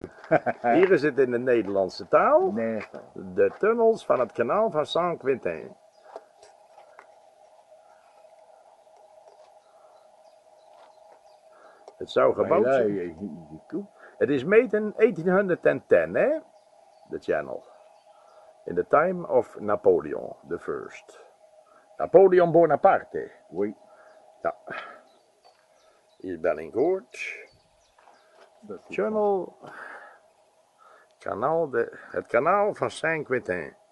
Hier is het in de Nederlandse taal. Nee. De tunnels van het kanaal van Saint-Quentin. Het zou gebouwd zijn. Het is meten 1810, hè? De channel. In the time of Napoleon the First. Napoleon Bonaparte. Oui. Ja. Hier is Bellingcourt. Channel. Het kanaal van Saint-Quentin.